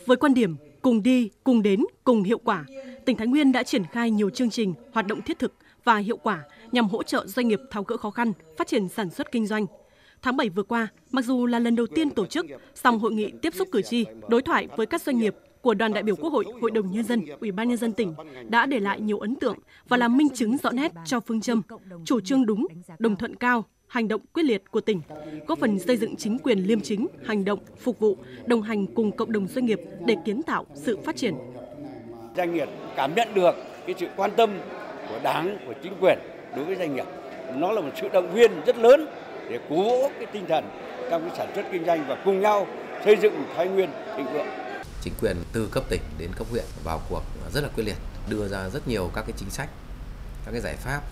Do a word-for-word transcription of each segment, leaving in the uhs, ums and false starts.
Với quan điểm cùng đi, cùng đến, cùng hiệu quả, tỉnh Thái Nguyên đã triển khai nhiều chương trình, hoạt động thiết thực và hiệu quả nhằm hỗ trợ doanh nghiệp tháo gỡ khó khăn, phát triển sản xuất kinh doanh. Tháng bảy vừa qua, mặc dù là lần đầu tiên tổ chức, song hội nghị tiếp xúc cử tri, đối thoại với các doanh nghiệp của đoàn đại biểu Quốc hội, Hội đồng Nhân dân, Ủy ban Nhân dân tỉnh đã để lại nhiều ấn tượng và là minh chứng rõ nét cho phương châm, chủ trương đúng, đồng thuận cao, hành động quyết liệt của tỉnh, góp phần xây dựng chính quyền liêm chính, hành động, phục vụ, đồng hành cùng cộng đồng doanh nghiệp để kiến tạo sự phát triển. Doanh nghiệp cảm nhận được cái sự quan tâm của Đảng, của chính quyền đối với doanh nghiệp. Nó là một sự động viên rất lớn để cố vũ cái tinh thần trong cái sản xuất kinh doanh và cùng nhau xây dựng Thái Nguyên thịnh vượng. Chính quyền từ cấp tỉnh đến cấp huyện vào cuộc rất là quyết liệt, đưa ra rất nhiều các cái chính sách, các cái giải pháp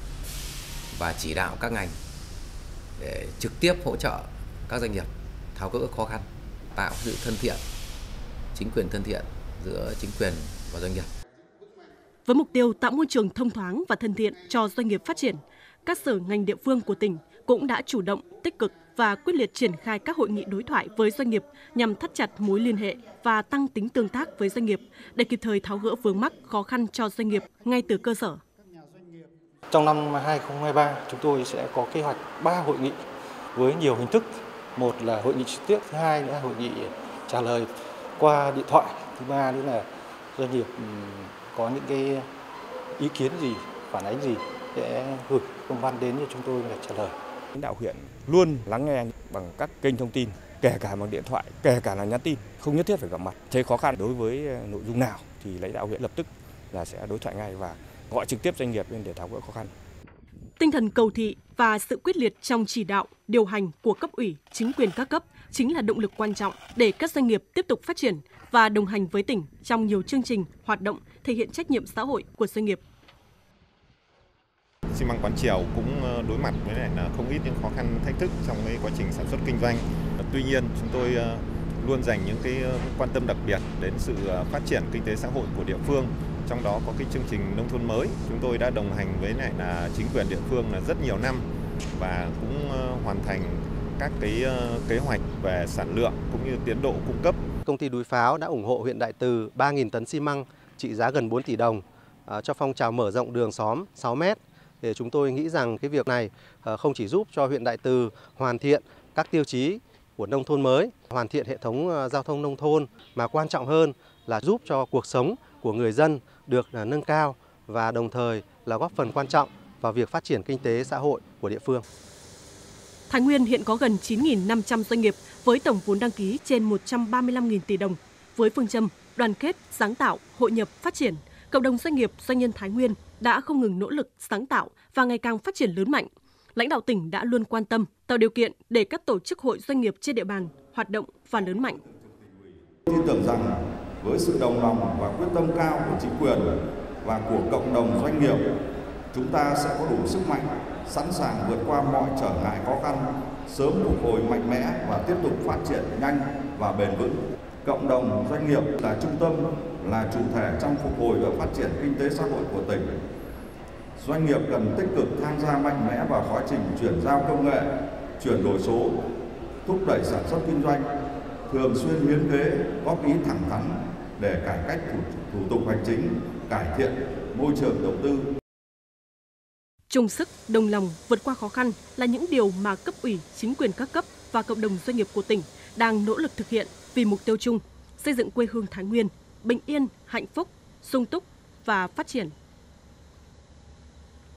và chỉ đạo các ngành để trực tiếp hỗ trợ các doanh nghiệp tháo gỡ khó khăn, tạo sự thân thiện, chính quyền thân thiện giữa chính quyền và doanh nghiệp. Với mục tiêu tạo môi trường thông thoáng và thân thiện cho doanh nghiệp phát triển, các sở ngành địa phương của tỉnh cũng đã chủ động, tích cực và quyết liệt triển khai các hội nghị đối thoại với doanh nghiệp nhằm thắt chặt mối liên hệ và tăng tính tương tác với doanh nghiệp để kịp thời tháo gỡ vướng mắc khó khăn cho doanh nghiệp ngay từ cơ sở. Trong năm hai không hai ba, chúng tôi sẽ có kế hoạch ba hội nghị với nhiều hình thức. Một là hội nghị trực tiếp, thứ hai nữa là hội nghị trả lời qua điện thoại, thứ ba nữa là doanh nghiệp có những cái ý kiến gì, phản ánh gì sẽ gửi công văn đến cho chúng tôi để trả lời. Lãnh đạo huyện luôn lắng nghe bằng các kênh thông tin, kể cả bằng điện thoại, kể cả là nhắn tin, không nhất thiết phải gặp mặt. Thấy khó khăn đối với nội dung nào thì lãnh đạo huyện lập tức là sẽ đối thoại ngay và gọi trực tiếp doanh nghiệp lên để tháo gỡ khó khăn. Tinh thần cầu thị và sự quyết liệt trong chỉ đạo, điều hành của cấp ủy, chính quyền các cấp chính là động lực quan trọng để các doanh nghiệp tiếp tục phát triển và đồng hành với tỉnh trong nhiều chương trình, hoạt động thể hiện trách nhiệm xã hội của doanh nghiệp. Xi măng Quán Triều cũng đối mặt với lại là không ít những khó khăn thách thức trong cái quá trình sản xuất kinh doanh. Tuy nhiên, chúng tôi luôn dành những cái quan tâm đặc biệt đến sự phát triển kinh tế xã hội của địa phương. Trong đó có cái chương trình nông thôn mới, chúng tôi đã đồng hành với lại là chính quyền địa phương là rất nhiều năm và cũng hoàn thành các cái kế hoạch về sản lượng cũng như tiến độ cung cấp. Công ty Núi Pháo đã ủng hộ huyện Đại Từ ba nghìn tấn xi măng trị giá gần bốn tỷ đồng cho phong trào mở rộng đường xóm sáu mét. Thì chúng tôi nghĩ rằng cái việc này không chỉ giúp cho huyện Đại Từ hoàn thiện các tiêu chí của nông thôn mới, hoàn thiện hệ thống giao thông nông thôn, mà quan trọng hơn là giúp cho cuộc sống của người dân được nâng cao và đồng thời là góp phần quan trọng vào việc phát triển kinh tế xã hội của địa phương. Thái Nguyên hiện có gần chín nghìn năm trăm doanh nghiệp với tổng vốn đăng ký trên một trăm ba mươi lăm nghìn tỷ đồng. Với phương châm đoàn kết, sáng tạo, hội nhập, phát triển, cộng đồng doanh nghiệp, doanh nhân Thái Nguyên đã không ngừng nỗ lực, sáng tạo và ngày càng phát triển lớn mạnh. Lãnh đạo tỉnh đã luôn quan tâm, tạo điều kiện để các tổ chức hội doanh nghiệp trên địa bàn hoạt động và lớn mạnh. Tin tưởng rằng với sự đồng lòng và quyết tâm cao của chính quyền và của cộng đồng doanh nghiệp, chúng ta sẽ có đủ sức mạnh, sẵn sàng vượt qua mọi trở ngại khó khăn, sớm phục hồi mạnh mẽ và tiếp tục phát triển nhanh và bền vững. Cộng đồng doanh nghiệp là trung tâm, là chủ thể trong phục hồi và phát triển kinh tế xã hội của tỉnh. Doanh nghiệp cần tích cực tham gia mạnh mẽ vào quá trình chuyển giao công nghệ, chuyển đổi số, thúc đẩy sản xuất kinh doanh, thường xuyên hiến kế, góp ý thẳng thắn để cải cách thủ, thủ tục hành chính, cải thiện môi trường đầu tư. Chung sức, đồng lòng vượt qua khó khăn là những điều mà cấp ủy, chính quyền các cấp và cộng đồng doanh nghiệp của tỉnh đang nỗ lực thực hiện vì mục tiêu chung xây dựng quê hương Thái Nguyên bình yên, hạnh phúc, sung túc và phát triển.